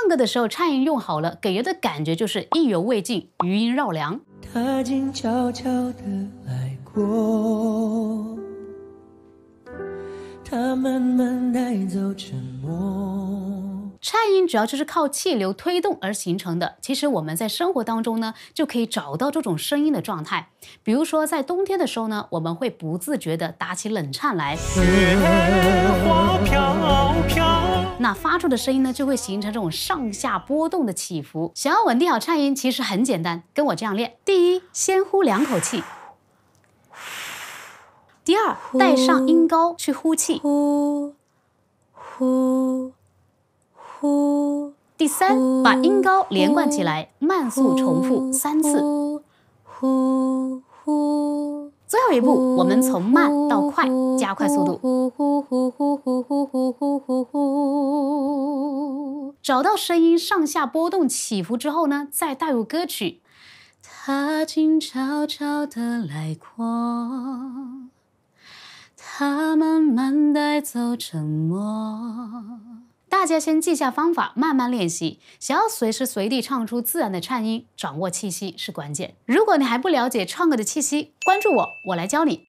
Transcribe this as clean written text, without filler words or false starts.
唱歌的时候颤音用好了，给人的感觉就是意犹未尽，余音绕梁。 他静悄悄地来过，他慢慢带走沉默。 颤音主要就是靠气流推动而形成的。其实我们在生活当中呢，就可以找到这种声音的状态。比如说在冬天的时候呢，我们会不自觉地打起冷颤来， 雪花飘飘， 那发出的声音呢，就会形成这种上下波动的起伏。想要稳定好颤音，其实很简单，跟我这样练：第一，先呼2口气；第二，带上音高去呼气；第三，把音高连贯起来，慢速重复3次。最后一步，我们从慢到快，加快速度。找到声音上下波动起伏之后呢，再带入歌曲。他静悄悄地来过，他慢慢带走沉默。大家先记下方法，慢慢练习。想要随时随地唱出自然的颤音，掌握气息是关键。如果你还不了解唱歌的气息，关注我，我来教你。